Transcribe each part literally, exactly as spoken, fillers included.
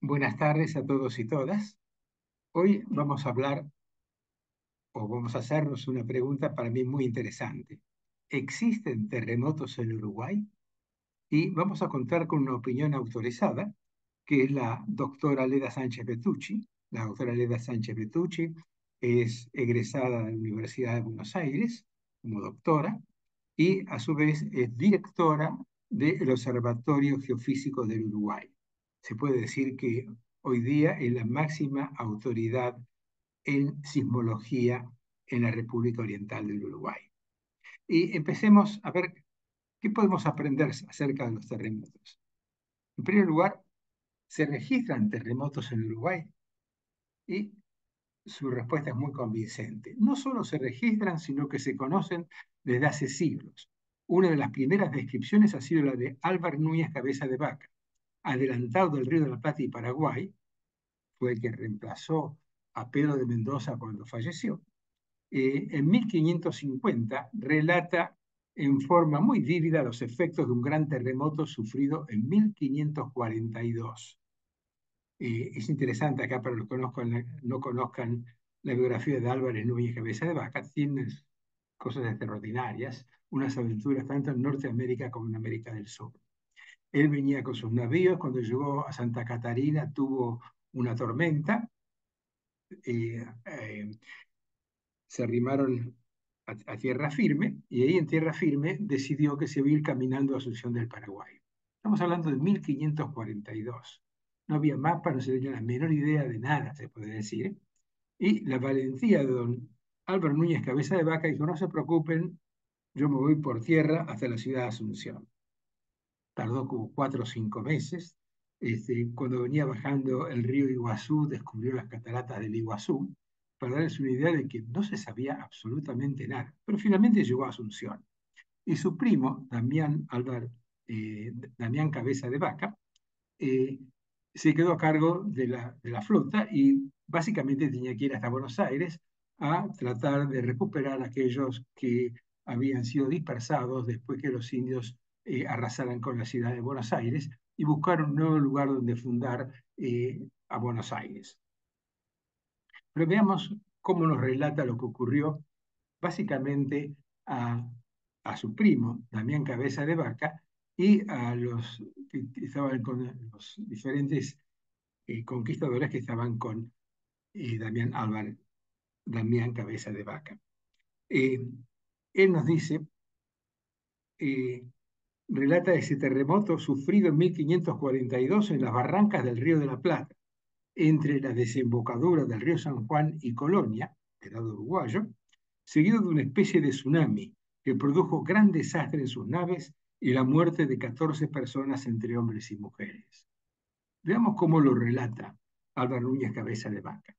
Buenas tardes a todos y todas. Hoy vamos a hablar o vamos a hacernos una pregunta para mí muy interesante. ¿Existen terremotos en Uruguay? Y vamos a contar con una opinión autorizada, que es la doctora Leda Sánchez Bertucci. La doctora Leda Sánchez Bertucci es egresada de la Universidad de Buenos Aires como doctora y a su vez es directora del Observatorio Geofísico del Uruguay. Se puede decir que hoy día es la máxima autoridad en sismología en la República Oriental del Uruguay. Y empecemos a ver qué podemos aprender acerca de los terremotos. En primer lugar, ¿se registran terremotos en Uruguay? Y su respuesta es muy convincente. No solo se registran, sino que se conocen desde hace siglos. Una de las primeras descripciones ha sido la de Álvar Núñez Cabeza de Vaca, adelantado del Río de la Plata y Paraguay, fue el que reemplazó a Pedro de Mendoza cuando falleció. Eh, en mil quinientos cincuenta relata en forma muy vívida los efectos de un gran terremoto sufrido en mil quinientos cuarenta y dos. Eh, es interesante acá para los que no conozcan, no conozcan la biografía de Álvarez Núñez Cabeza de Vaca, tiene cosas extraordinarias, unas aventuras tanto en Norteamérica como en América del Sur. Él venía con sus navíos, cuando llegó a Santa Catarina tuvo una tormenta, eh, eh, se arrimaron a, a, tierra firme y ahí en tierra firme decidió que se iba a ir caminando a Asunción del Paraguay. Estamos hablando de mil quinientos cuarenta y dos. No había mapa, no se tenía la menor idea de nada, se puede decir. Y la valentía de don Álvaro Núñez Cabeza de Vaca dijo, no se preocupen, yo me voy por tierra hasta la ciudad de Asunción. Tardó como cuatro o cinco meses. Este, cuando venía bajando el río Iguazú, descubrió las cataratas del Iguazú, para darles una idea de que no se sabía absolutamente nada. Pero finalmente llegó a Asunción. Y su primo, Damián, Álvar, eh, Damián Cabeza de Vaca, eh, se quedó a cargo de la, de la flota y básicamente tenía que ir hasta Buenos Aires a tratar de recuperar a aquellos que habían sido dispersados después que los indios eh, arrasaran con la ciudad de Buenos Aires y buscar un nuevo lugar donde fundar eh, a Buenos Aires. Pero veamos cómo nos relata lo que ocurrió básicamente a, a su primo, Damián Cabeza de Vaca, y a los que estaban con los diferentes eh, conquistadores que estaban con eh, Damián Álvarez, Damián Cabeza de Vaca. Eh, él nos dice, eh, relata ese terremoto sufrido en mil quinientos cuarenta y dos en las barrancas del Río de la Plata, entre la desembocadura del río San Juan y Colonia, del lado uruguayo, seguido de una especie de tsunami que produjo gran desastre en sus naves y la muerte de catorce personas entre hombres y mujeres. Veamos cómo lo relata Álvaro Núñez Cabeza de Vaca.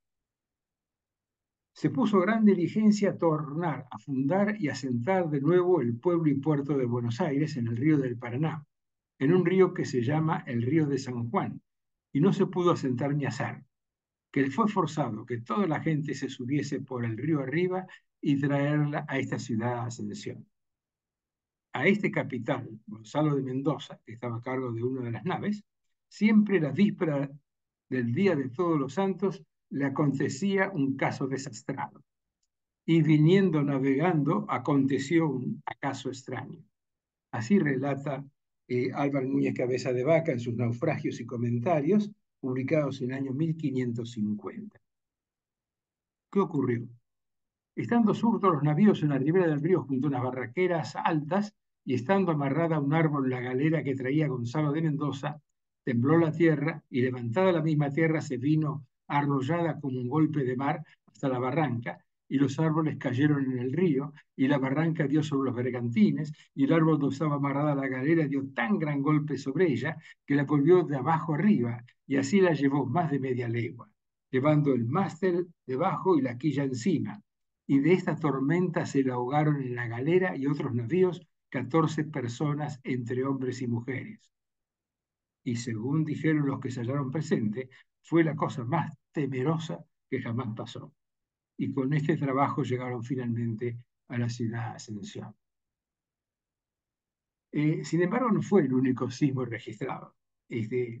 Se puso gran diligencia a tornar, a fundar y asentar de nuevo el pueblo y puerto de Buenos Aires en el río del Paraná, en un río que se llama el río de San Juan, y no se pudo asentar ni hacer, que fue forzado que toda la gente se subiese por el río arriba y traerla a esta ciudad de Ascensión. A este capitán, Gonzalo de Mendoza, que estaba a cargo de una de las naves, siempre la víspera del Día de Todos los Santos le acontecía un caso desastrado. Y viniendo navegando, aconteció un acaso extraño. Así relata eh, Álvaro Núñez Cabeza de Vaca en sus naufragios y comentarios, publicados en el año mil quinientos cincuenta. ¿Qué ocurrió? Estando surtos los navíos en la ribera del río junto a unas barraqueras altas y estando amarrada a un árbol la galera que traía Gonzalo de Mendoza, tembló la tierra y levantada la misma tierra se vino arrollada como un golpe de mar hasta la barranca y los árboles cayeron en el río y la barranca dio sobre los bergantines y el árbol donde estaba amarrada la galera dio tan gran golpe sobre ella que la volvió de abajo arriba y así la llevó más de media legua, llevando el mástil debajo y la quilla encima, y de esta tormenta se le ahogaron en la galera y otros navíos catorce personas entre hombres y mujeres. Y según dijeron los que se hallaron presentes, fue la cosa más temerosa que jamás pasó. Y con este trabajo llegaron finalmente a la ciudad de Ascensión. Eh, sin embargo, no fue el único sismo registrado. Este,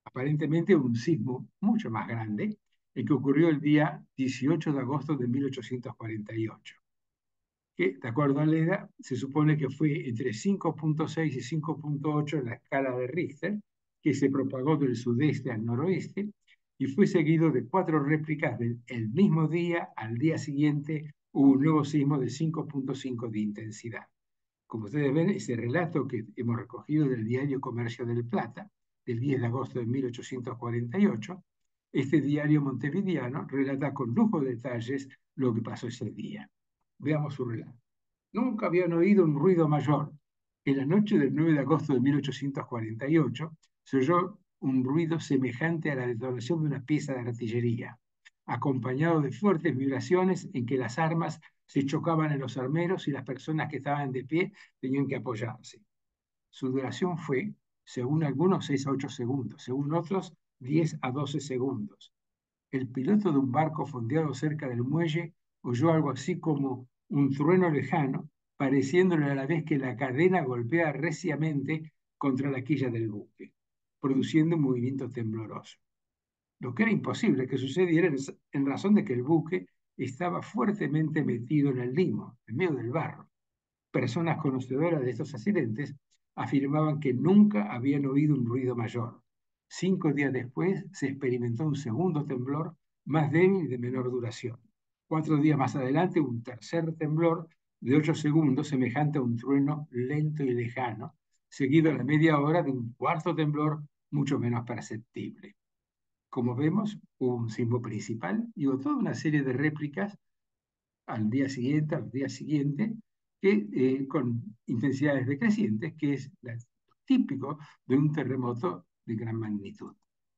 aparentemente un sismo mucho más grande, el que ocurrió el día dieciocho de agosto de mil ochocientos cuarenta y ocho, que, de acuerdo a Leda, se supone que fue entre cinco punto seis y cinco punto ocho en la escala de Richter, que se propagó del sudeste al noroeste, y fue seguido de cuatro réplicas del el mismo día. Al día siguiente hubo un nuevo sismo de cinco punto cinco de intensidad. Como ustedes ven, ese relato que hemos recogido del diario Comercio del Plata, del diez de agosto de mil ochocientos cuarenta y ocho, este diario montevideano relata con lujo de detalles lo que pasó ese día. Veamos su relato. Nunca habían oído un ruido mayor. En la noche del nueve de agosto de mil ochocientos cuarenta y ocho se oyó un ruido semejante a la detonación de una pieza de artillería, acompañado de fuertes vibraciones en que las armas se chocaban en los armeros y las personas que estaban de pie tenían que apoyarse. Su duración fue, según algunos, seis a ocho segundos, según otros, diez a doce segundos. El piloto de un barco fondeado cerca del muelle oyó algo así como un trueno lejano, pareciéndole a la vez que la cadena golpea reciamente contra la quilla del buque, produciendo un movimiento tembloroso. Lo que era imposible que sucediera en razón de que el buque estaba fuertemente metido en el limo, en medio del barro. Personas conocedoras de estos accidentes afirmaban que nunca habían oído un ruido mayor. Cinco días después se experimentó un segundo temblor más débil y de menor duración. Cuatro días más adelante, un tercer temblor de ocho segundos, semejante a un trueno lento y lejano, seguido a la media hora de un cuarto temblor mucho menos perceptible. Como vemos, hubo un sismo principal y hubo toda una serie de réplicas al día siguiente, al día siguiente, que, eh, con intensidades decrecientes, que es la, típico de un terremoto de gran magnitud.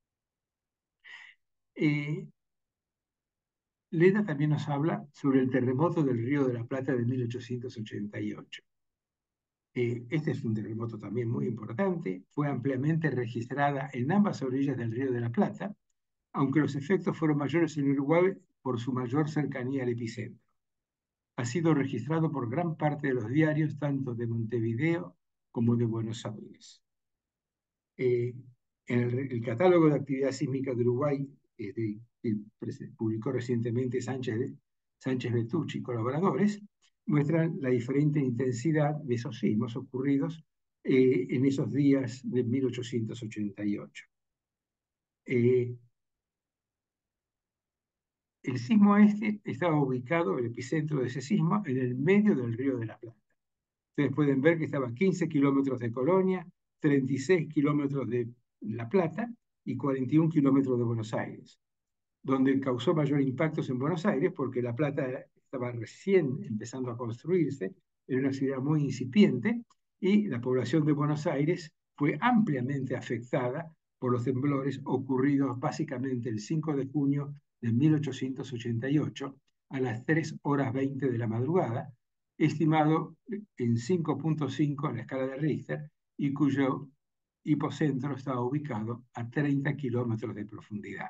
Eh, Leda también nos habla sobre el terremoto del Río de la Plata de mil ochocientos ochenta y ocho. Eh, este es un terremoto también muy importante, fue ampliamente registrada en ambas orillas del Río de la Plata, aunque los efectos fueron mayores en Uruguay por su mayor cercanía al epicentro. Ha sido registrado por gran parte de los diarios, tanto de Montevideo como de Buenos Aires. Eh, en el, el catálogo de actividad sísmica de Uruguay, eh, de, que publicó recientemente Sánchez, Sánchez Betucci y colaboradores, muestran la diferente intensidad de esos sismos ocurridos eh, en esos días de mil ochocientos ochenta y ocho. Eh, el sismo este estaba ubicado, el epicentro de ese sismo, en el medio del Río de la Plata. Ustedes pueden ver que estaba a quince kilómetros de Colonia, treinta y seis kilómetros de La Plata y cuarenta y un kilómetros de Buenos Aires, donde causó mayor impacto en Buenos Aires porque La Plata estaba recién empezando a construirse, era una ciudad muy incipiente y la población de Buenos Aires fue ampliamente afectada por los temblores ocurridos básicamente el cinco de junio de mil ochocientos ochenta y ocho a las tres horas veinte de la madrugada, estimado en cinco punto cinco en la escala de Richter y cuyo hipocentro estaba ubicado a treinta kilómetros de profundidad.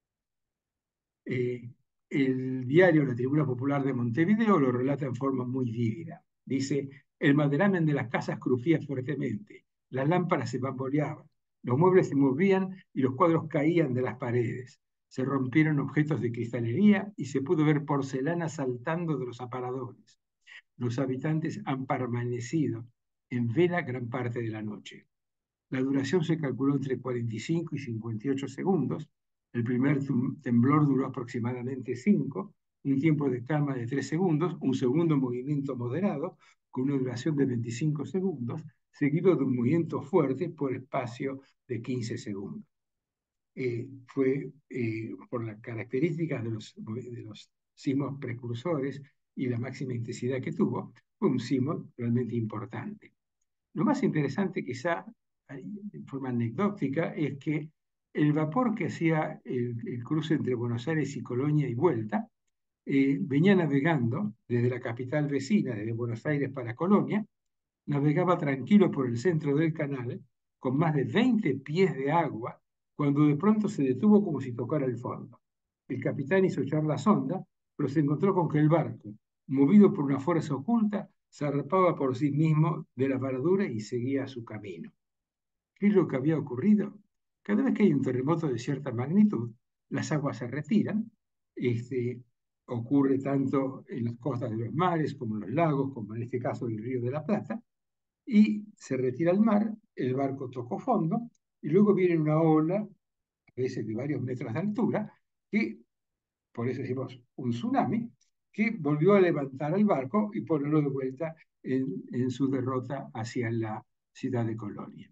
Eh, el diario La Tribuna Popular de Montevideo lo relata en forma muy vívida. Dice, el maderamen de las casas crujía fuertemente, las lámparas se bamboleaban, los muebles se movían y los cuadros caían de las paredes. Se rompieron objetos de cristalería y se pudo ver porcelana saltando de los aparadores. Los habitantes han permanecido en vela gran parte de la noche. La duración se calculó entre cuarenta y cinco y cincuenta y ocho segundos. El primer temblor duró aproximadamente cinco, un tiempo de calma de tres segundos, un segundo movimiento moderado con una duración de veinticinco segundos, seguido de un movimiento fuerte por espacio de quince segundos. Eh, fue eh, por las características de los, de los sismos precursores y la máxima intensidad que tuvo, fue un sismo realmente importante. Lo más interesante, quizá en forma anecdótica, es que el vapor que hacía el, el cruce entre Buenos Aires y Colonia y vuelta, eh, venía navegando desde la capital vecina, desde Buenos Aires para Colonia, navegaba tranquilo por el centro del canal, con más de veinte pies de agua, cuando de pronto se detuvo como si tocara el fondo. El capitán hizo echar la sonda, pero se encontró con que el barco, movido por una fuerza oculta, zarpaba por sí mismo de la varadura y seguía su camino. ¿Qué es lo que había ocurrido? Cada vez que hay un terremoto de cierta magnitud, las aguas se retiran. Este, ocurre tanto en las costas de los mares como en los lagos, como en este caso el Río de la Plata, y se retira al mar, el barco tocó fondo, y luego viene una ola, a veces de varios metros de altura, que, por eso decimos un tsunami, que volvió a levantar al barco y ponerlo de vuelta en, en su derrota hacia la ciudad de Colonia.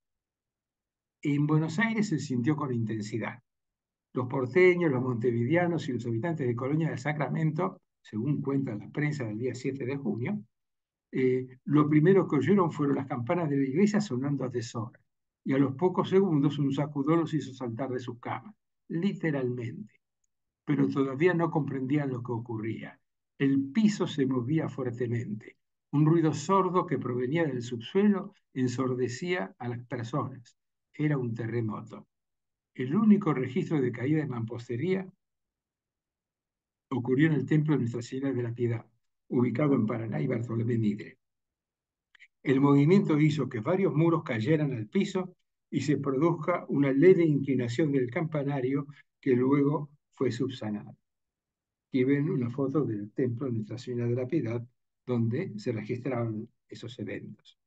En Buenos Aires se sintió con intensidad. Los porteños, los montevideanos y los habitantes de Colonia del Sacramento, según cuenta la prensa del día siete de junio, eh, lo primero que oyeron fueron las campanas de la iglesia sonando a deshora, y a los pocos segundos un sacudón los hizo saltar de sus camas, literalmente. Pero todavía no comprendían lo que ocurría. El piso se movía fuertemente. Un ruido sordo que provenía del subsuelo ensordecía a las personas. Era un terremoto. El único registro de caída de mampostería ocurrió en el templo de Nuestra Señora de la Piedad, ubicado en Paraná y Bartolomé Mitre. El movimiento hizo que varios muros cayeran al piso y se produzca una leve inclinación del campanario que luego fue subsanada. Aquí ven una foto del templo de Nuestra Señora de la Piedad, donde se registraron esos eventos.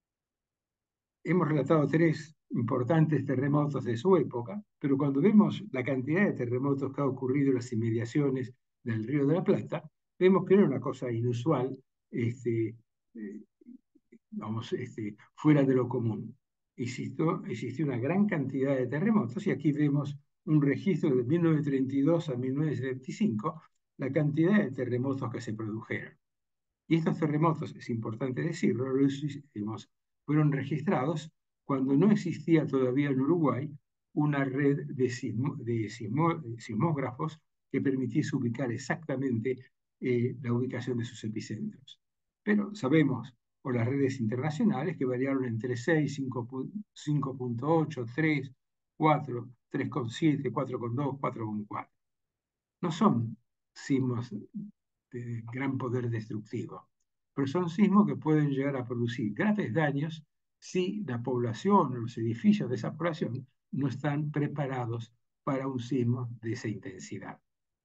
Hemos relatado tres importantes terremotos de su época, pero cuando vemos la cantidad de terremotos que ha ocurrido en las inmediaciones del Río de la Plata, vemos que no era una cosa inusual, este, eh, vamos, este, fuera de lo común. Existió, existió una gran cantidad de terremotos y aquí vemos un registro de mil novecientos treinta y dos a mil novecientos setenta y cinco, la cantidad de terremotos que se produjeron. Y estos terremotos, es importante decirlo, los, digamos, fueron registrados cuando no existía todavía en Uruguay una red de, sismo, de, sismo, de sismógrafos que permitiese ubicar exactamente eh, la ubicación de sus epicentros. Pero sabemos por las redes internacionales que variaron entre seis, cinco punto ocho, tres, cuatro, tres coma siete, cuatro coma dos, cuatro coma cuatro. No son sismos de gran poder destructivo, pero son sismos que pueden llegar a producir graves daños si la población o los edificios de esa población no están preparados para un sismo de esa intensidad.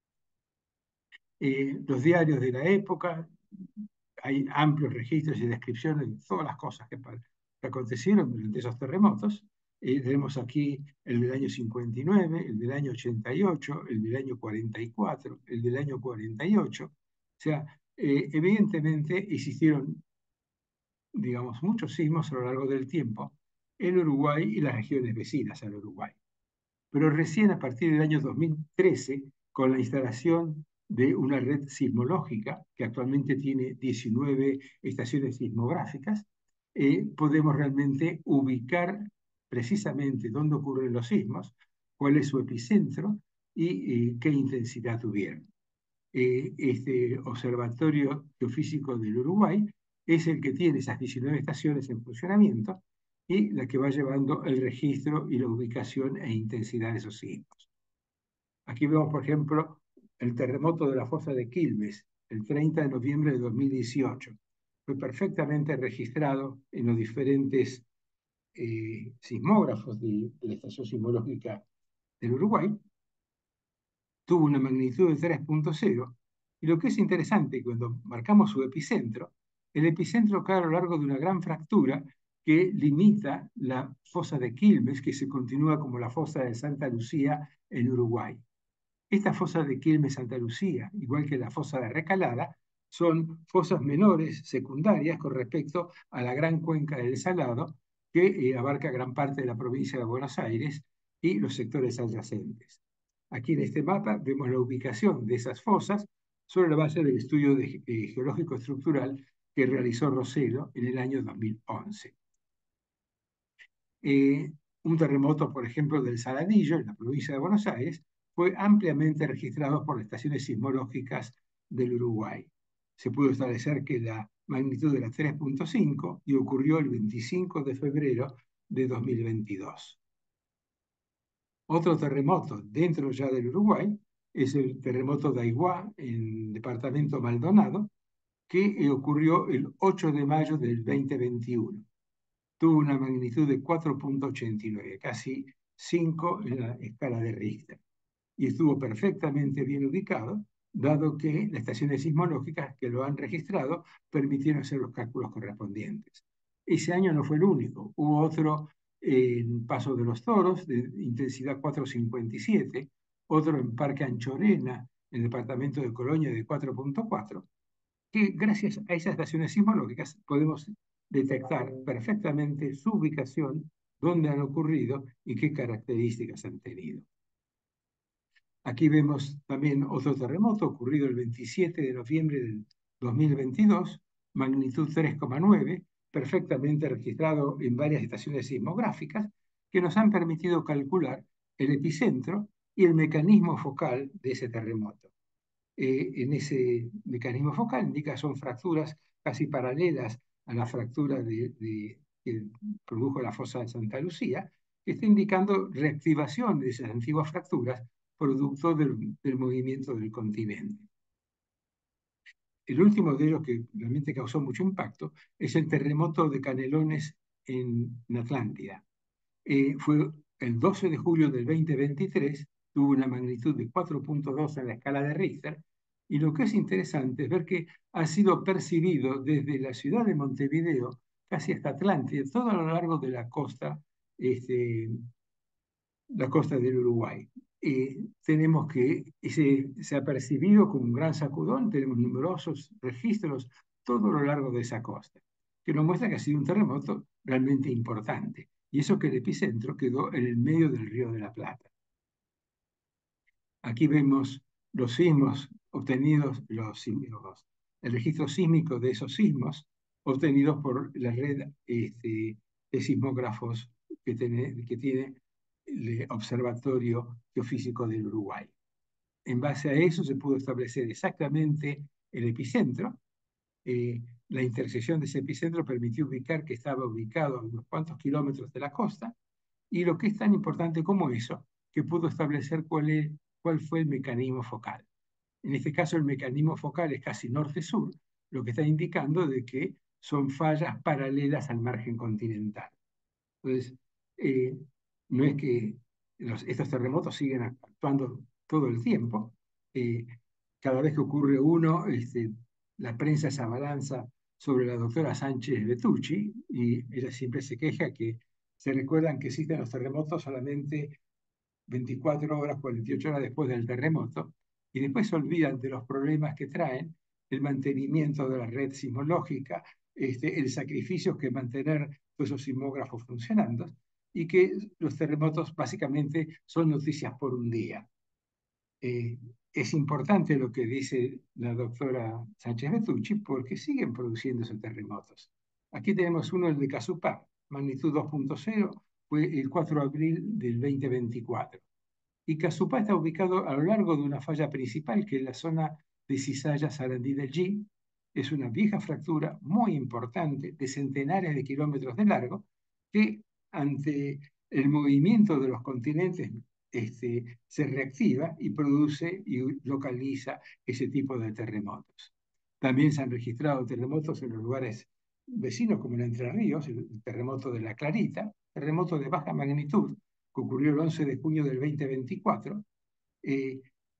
Eh, los diarios de la época, hay amplios registros y descripciones de todas las cosas que, que acontecieron durante esos terremotos. Eh, tenemos aquí el del año cincuenta y nueve, el del año ochenta y ocho, el del año cuarenta y cuatro, el del año cuarenta y ocho. O sea, eh, evidentemente existieron, digamos, muchos sismos a lo largo del tiempo en Uruguay y las regiones vecinas al Uruguay. Pero recién a partir del año dos mil trece, con la instalación de una red sismológica, que actualmente tiene diecinueve estaciones sismográficas, eh, podemos realmente ubicar precisamente dónde ocurren los sismos, cuál es su epicentro y eh, qué intensidad tuvieron. Eh, este Observatorio Geofísico del Uruguay es el que tiene esas diecinueve estaciones en funcionamiento y la que va llevando el registro y la ubicación e intensidad de esos sismos. Aquí vemos, por ejemplo, el terremoto de la fosa de Quilmes, el treinta de noviembre de dos mil dieciocho. Fue perfectamente registrado en los diferentes eh, sismógrafos de, de la Estación Sismológica del Uruguay. Tuvo una magnitud de tres punto cero, y lo que es interesante, cuando marcamos su epicentro, el epicentro cae a lo largo de una gran fractura que limita la fosa de Quilmes, que se continúa como la fosa de Santa Lucía en Uruguay. Esta fosa de Quilmes-Santa Lucía, igual que la fosa de Recalada, son fosas menores, secundarias, con respecto a la gran cuenca del Salado, que eh, abarca gran parte de la provincia de Buenos Aires y los sectores adyacentes. Aquí en este mapa vemos la ubicación de esas fosas sobre la base del estudio de, eh, geológico estructural que realizó Roselo en el año dos mil once. Eh, un terremoto, por ejemplo, del Saladillo, en la provincia de Buenos Aires, fue ampliamente registrado por las estaciones sismológicas del Uruguay. Se pudo establecer que la magnitud era tres punto cinco y ocurrió el veinticinco de febrero de dos mil veintidós. Otro terremoto dentro ya del Uruguay es el terremoto de Aiguá, en el departamento Maldonado, que ocurrió el ocho de mayo del dos mil veintiuno. Tuvo una magnitud de cuatro punto ochenta y nueve, casi cinco en la escala de Richter. Y estuvo perfectamente bien ubicado, dado que las estaciones sismológicas que lo han registrado permitieron hacer los cálculos correspondientes. Ese año no fue el único, hubo otro en Paso de los Toros, de intensidad cuatro punto cincuenta y siete, otro en Parque Anchorena, en el departamento de Colonia, de cuatro punto cuatro, que gracias a esas estaciones sismológicas podemos detectar perfectamente su ubicación, dónde han ocurrido y qué características han tenido. Aquí vemos también otro terremoto ocurrido el veintisiete de noviembre del dos mil veintidós, magnitud tres coma nueve, perfectamente registrado en varias estaciones sismográficas que nos han permitido calcular el epicentro y el mecanismo focal de ese terremoto. Eh, en ese mecanismo focal indica son fracturas casi paralelas a la fractura de, de, que produjo la fosa de Santa Lucía, que está indicando reactivación de esas antiguas fracturas producto del, del movimiento del continente. El último de ellos que realmente causó mucho impacto es el terremoto de Canelones en, en Atlántida. Eh, fue el doce de julio del dos mil veintitrés, tuvo una magnitud de cuatro punto dos en la escala de Richter, y lo que es interesante es ver que ha sido percibido desde la ciudad de Montevideo casi hasta Atlántida, todo a lo largo de la costa, este, la costa del Uruguay. Eh, tenemos que ese, se ha percibido como un gran sacudón, tenemos numerosos registros todo a lo largo de esa costa, que nos muestra que ha sido un terremoto realmente importante. Y eso que el epicentro quedó en el medio del Río de la Plata. Aquí vemos los sismos obtenidos, los, los, el registro sísmico de esos sismos obtenidos por la red este, de sismógrafos que tiene, que tiene el Observatorio Geofísico del Uruguay. En base a eso se pudo establecer exactamente el epicentro. Eh, la intersección de ese epicentro permitió ubicar que estaba ubicado a unos cuantos kilómetros de la costa, y lo que es tan importante como eso, que pudo establecer cuál, es, cuál fue el mecanismo focal. En este caso, el mecanismo focal es casi norte-sur, lo que está indicando de que son fallas paralelas al margen continental. Entonces, eh, no es que los, estos terremotos siguen actuando todo el tiempo. Eh, cada vez que ocurre uno, este, la prensa se abalanza sobre la doctora Sánchez Betucci, y ella siempre se queja que se recuerdan que existen los terremotos solamente veinticuatro horas, cuarenta y ocho horas después del terremoto, y después se olvidan de los problemas que traen el mantenimiento de la red sismológica, este, el sacrificio que mantener todos esos sismógrafos funcionando, y que los terremotos básicamente son noticias por un día. Eh, es importante lo que dice la doctora Sánchez Betucci porque siguen produciéndose terremotos. Aquí tenemos uno, el de Casupá, magnitud dos punto cero, fue el cuatro de abril del dos mil veinticuatro. Y Casupá está ubicado a lo largo de una falla principal, que es la zona de Cizalla Sarandí del G. Es una vieja fractura muy importante, de centenares de kilómetros de largo, que ante el movimiento de los continentes este, se reactiva y produce y localiza ese tipo de terremotos. También se han registrado terremotos en los lugares vecinos, como en Entre Ríos, el terremoto de La Clarita, terremoto de baja magnitud, que ocurrió el once de junio del dos mil veinticuatro, eh,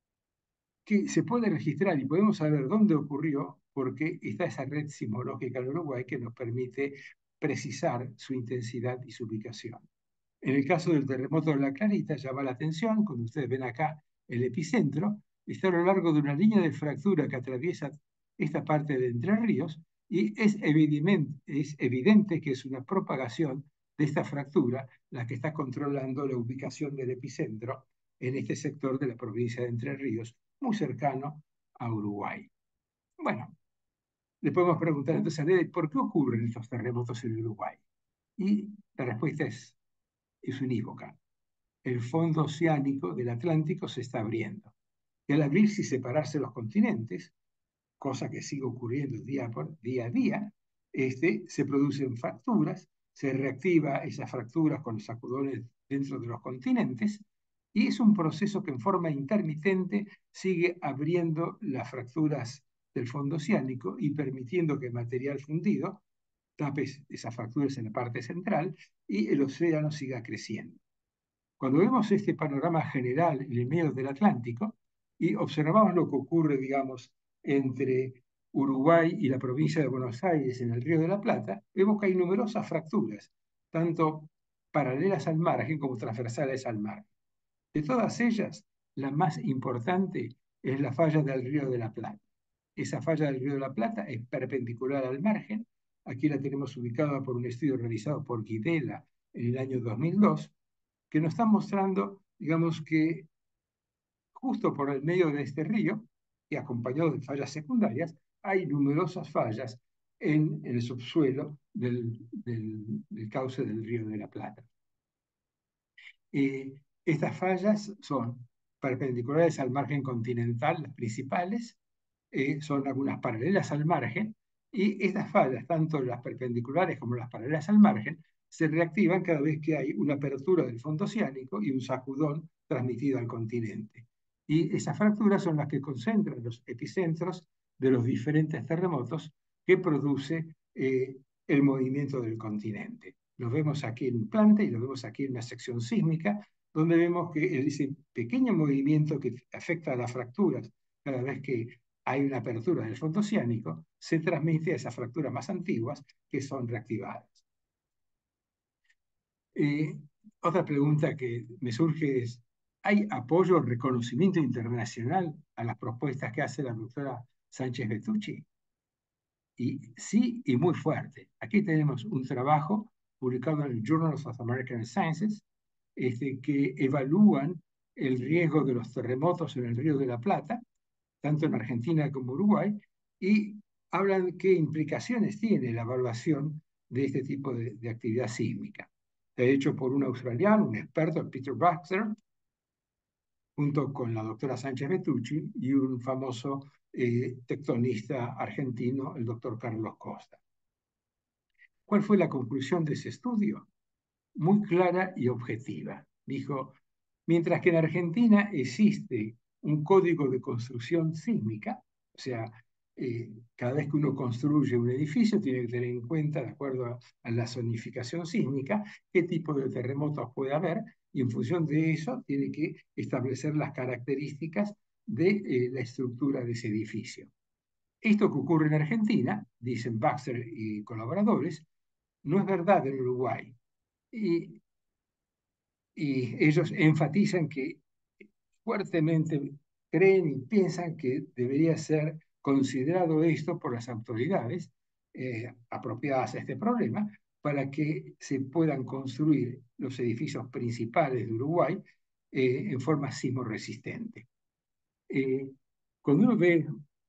que se puede registrar y podemos saber dónde ocurrió porque está esa red sismológica en Uruguay que nos permite precisar su intensidad y su ubicación. En el caso del terremoto de La Clarita, llama la atención, cuando ustedes ven acá el epicentro, está a lo largo de una línea de fractura que atraviesa esta parte de Entre Ríos, y es evidente, es evidente que es una propagación de esta fractura la que está controlando la ubicación del epicentro en este sector de la provincia de Entre Ríos, muy cercano a Uruguay. Bueno, le podemos preguntar entonces a Lede, ¿por qué ocurren estos terremotos en Uruguay? Y la respuesta es, es unívoca. El fondo oceánico del Atlántico se está abriendo. Y al abrirse y separarse los continentes, cosa que sigue ocurriendo día, por, día a día, este, se producen fracturas, se reactiva esas fracturas con los sacudones dentro de los continentes, y es un proceso que en forma intermitente sigue abriendo las fracturas del fondo oceánico y permitiendo que el material fundido tape esas fracturas en la parte central y el océano siga creciendo. Cuando vemos este panorama general en el medio del Atlántico y observamos lo que ocurre, digamos, entre Uruguay y la provincia de Buenos Aires en el Río de la Plata, vemos que hay numerosas fracturas, tanto paralelas al margen como transversales al mar. De todas ellas, la más importante es la falla del Río de la Plata. Esa falla del Río de la Plata es perpendicular al margen. Aquí la tenemos ubicada por un estudio realizado por Guidela en el año dos mil dos, que nos está mostrando, digamos que justo por el medio de este río, y acompañado de fallas secundarias, hay numerosas fallas en el subsuelo del, del, del cauce del Río de la Plata. Eh, estas fallas son perpendiculares al margen continental, las principales, eh, son algunas paralelas al margen, y estas fallas, tanto las perpendiculares como las paralelas al margen, se reactivan cada vez que hay una apertura del fondo oceánico y un sacudón transmitido al continente. Y esas fracturas son las que concentran los epicentros de los diferentes terremotos que produce eh, el movimiento del continente. Lo vemos aquí en un plante y lo vemos aquí en una sección sísmica, donde vemos que ese pequeño movimiento que afecta a las fracturas cada vez que hay una apertura del fondo oceánico, se transmite a esas fracturas más antiguas que son reactivadas. Eh, otra pregunta que me surge es, ¿hay apoyo o reconocimiento internacional a las propuestas que hace la doctora Sánchez Betucci? Y sí, y muy fuerte. Aquí tenemos un trabajo publicado en el Journal of American Sciences, este, que evalúan el riesgo de los terremotos en el Río de la Plata, tanto en Argentina como Uruguay, y hablan qué implicaciones tiene la evaluación de este tipo de, de actividad sísmica. Está hecho por un australiano, un experto, Peter Baxter, junto con la doctora Sánchez Betucci y un famoso eh, tectonista argentino, el doctor Carlos Costa. ¿Cuál fue la conclusión de ese estudio? Muy clara y objetiva. Dijo, mientras que en Argentina existe un código de construcción sísmica, o sea, eh, cada vez que uno construye un edificio tiene que tener en cuenta, de acuerdo a, a la zonificación sísmica, qué tipo de terremotos puede haber, y en función de eso tiene que establecer las características de eh, la estructura de ese edificio. Esto que ocurre en Argentina, dicen Baxter y colaboradores, no es verdad en Uruguay. Y, y ellos enfatizan que fuertemente creen y piensan que debería ser considerado esto por las autoridades eh, apropiadas a este problema para que se puedan construir los edificios principales de Uruguay eh, en forma sismorresistente. Eh, cuando uno ve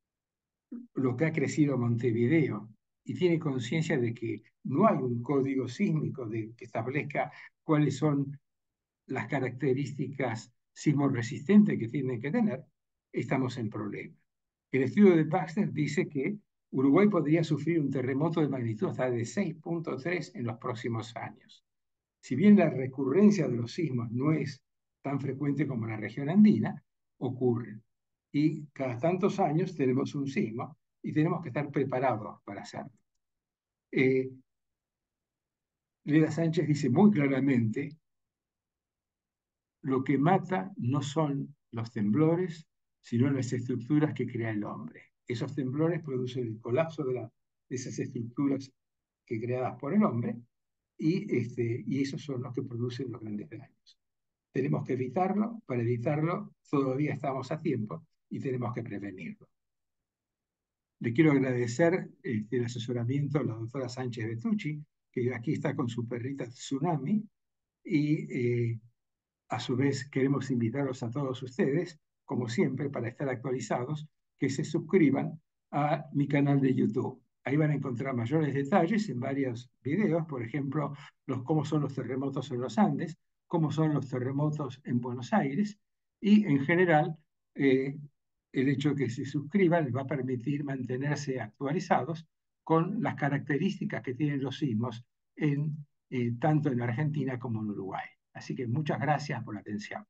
lo que ha crecido Montevideo y tiene conciencia de que no hay un código sísmico de, que establezca cuáles son las características sismorresistentes que tienen que tener, estamos en problemas. El estudio de Baxter dice que Uruguay podría sufrir un terremoto de magnitud hasta de seis punto tres en los próximos años. Si bien la recurrencia de los sismos no es tan frecuente como en la región andina, ocurre. Y cada tantos años tenemos un sismo y tenemos que estar preparados para hacerlo. Eh, Leda Sánchez dice muy claramente, lo que mata no son los temblores, sino las estructuras que crea el hombre. Esos temblores producen el colapso de, la, de esas estructuras que creadas por el hombre y, este, y esos son los que producen los grandes daños. Tenemos que evitarlo, para evitarlo todavía estamos a tiempo y tenemos que prevenirlo. Le quiero agradecer este, el asesoramiento a la doctora Sánchez Betucci, que aquí está con su perrita Tsunami, y eh, a su vez queremos invitarlos a todos ustedes, como siempre, para estar actualizados, que se suscriban a mi canal de YouTube. Ahí van a encontrar mayores detalles en varios videos, por ejemplo, los, cómo son los terremotos en los Andes, cómo son los terremotos en Buenos Aires, y en general, eh, el hecho de que se suscriban les va a permitir mantenerse actualizados con las características que tienen los sismos en, eh, tanto en Argentina como en Uruguay. Así que muchas gracias por la atención.